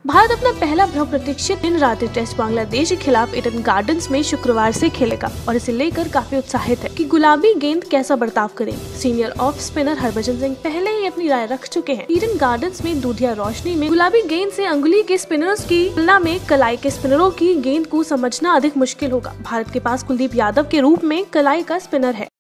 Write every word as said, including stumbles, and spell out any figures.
भारत अपना पहला बहुप्रतीक्षित दिन रात्रि टेस्ट बांग्लादेश के खिलाफ ईडन गार्डन्स में शुक्रवार से खेलेगा और इसे लेकर काफी उत्साहित है कि गुलाबी गेंद कैसा बर्ताव करेगी। Senior off spinner Harbhajan Singh पहले ही अपनी राय रख चुके हैं। ईडन गार्डन्स में दूधिया रोशनी में गुलाबी गेंद से अंगुली के स्पिनर्स की तुलना में कलाई के स्पिनरों की गेंद को समझना अधिक मुश्किल होगा। भारत के पास कुलदीप यादव के रूप में कलाई का स्पिनर है।